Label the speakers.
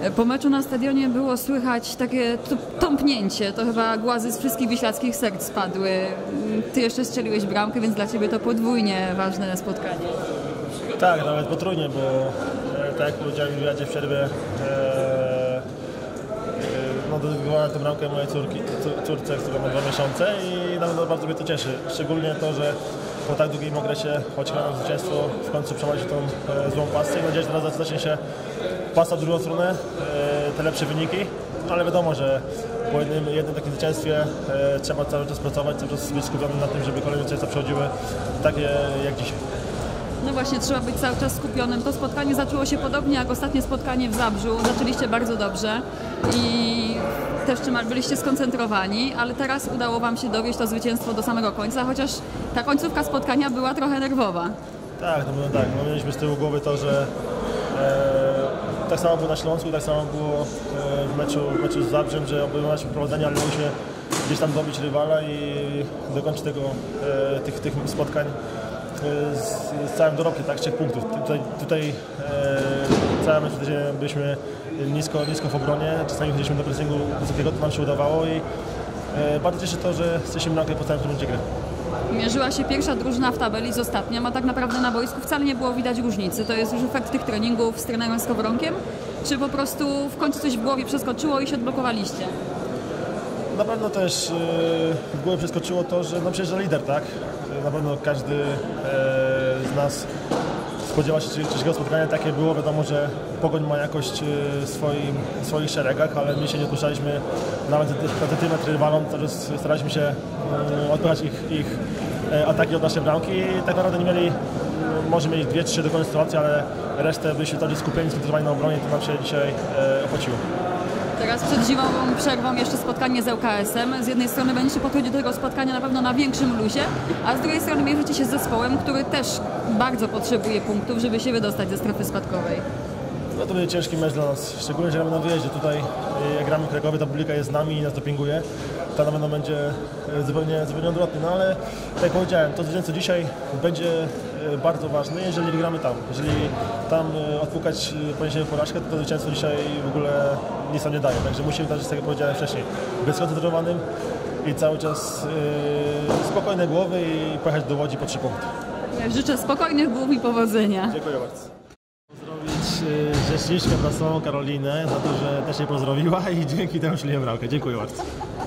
Speaker 1: Po meczu na stadionie było słychać takie tąpnięcie, to chyba głazy z wszystkich wiślackich serc spadły. Ty jeszcze strzeliłeś bramkę, więc dla Ciebie to podwójnie ważne spotkanie.
Speaker 2: Tak, nawet potrójnie, bo tak jak powiedziałem w wywiadzie w przerwie, dedykowałem tę bramkę mojej córce, która ma 2 miesiące i na pewno bardzo mnie to cieszy. Szczególnie to, że po tak długim okresie, choć na zwycięstwo, w końcu przeprowadzić tą złą pasę i mam nadzieję, że teraz zacznie się pasa w drugą stronę, te lepsze wyniki, ale wiadomo, że po jednym takim zwycięstwie trzeba cały czas pracować, cały czas być skupionym na tym, żeby kolejne zwycięstwa przechodziły takie jak dzisiaj.
Speaker 1: No właśnie, trzeba być cały czas skupionym. To spotkanie zaczęło się podobnie jak ostatnie spotkanie w Zabrzu. Zaczęliście bardzo dobrze i też byliście skoncentrowani, ale teraz udało Wam się dowieść to zwycięstwo do samego końca, chociaż ta końcówka spotkania była trochę nerwowa.
Speaker 2: Tak, mieliśmy z tyłu głowy to, że tak samo było na Śląsku, tak samo było w meczu z Zabrzem, że obejmowaliśmy prowadzenie, ale musieliśmy gdzieś tam dobić rywala i dokończyć tych spotkań z całym dorobkiem, tak, 3 punktów. Tutaj cały mecz byliśmy nisko w obronie, czasami chodziliśmy do pressingu wysokiego, to nam się udawało i bardzo cieszy to, że jesteśmy nagle po całym rundzie gry.
Speaker 1: Mierzyła się pierwsza drużyna w tabeli z ostatnią, a tak naprawdę na boisku wcale nie było widać różnicy. To jest już efekt tych treningów z trenerem Skowronkiem, czy po prostu w końcu coś w głowie przeskoczyło i się odblokowaliście?
Speaker 2: Na pewno też w głowie przeskoczyło to, że przecież lider, tak? Na pewno każdy z nas spodziewał się trzeciego spotkania, takie było. Wiadomo, że Pogoń ma jakość w swoich szeregach, ale my się nie odpuszczaliśmy nawet na centymetr rywalom, staraliśmy się odpychać ich ataki od naszej bramki i tak naprawdę nie mieli, może mieli 2-3 do końca sytuacji, ale resztę byliśmy bardziej skupieni, skoncentrowani na obronie, to nam się dzisiaj opłaciło.
Speaker 1: Teraz przed zimową przerwą jeszcze spotkanie z ŁKS-em. Z jednej strony będziecie podchodzić do tego spotkania na pewno na większym luzie, a z drugiej strony mierzycie się z zespołem, który też bardzo potrzebuje punktów, żeby się wydostać ze strefy spadkowej.
Speaker 2: No to będzie ciężki mecz dla nas, szczególnie, że gramy na wyjeździe. Tutaj jak gramy w Krakowie, ta publika jest z nami i nas dopinguje. To na pewno będzie zupełnie odwrotnie, no ale tak jak powiedziałem, to zwycięstwo dzisiaj będzie bardzo ważne, jeżeli wygramy tam. Jeżeli tam odpukać poniesiemy porażkę, to zwycięstwo dzisiaj w ogóle nic nam nie daje. Także musimy dać, tak jak powiedziałem wcześniej, być skoncentrowanym i cały czas spokojne głowy i pojechać do Łodzi po 3 punkty.
Speaker 1: Ja życzę spokojnych głów i powodzenia.
Speaker 2: Dziękuję bardzo. Pozdrowić rzeczniczkę prasową Karolinę za to, że też mnie pozdrowiła i dzięki temu strzeliłem bramkę. Dziękuję bardzo.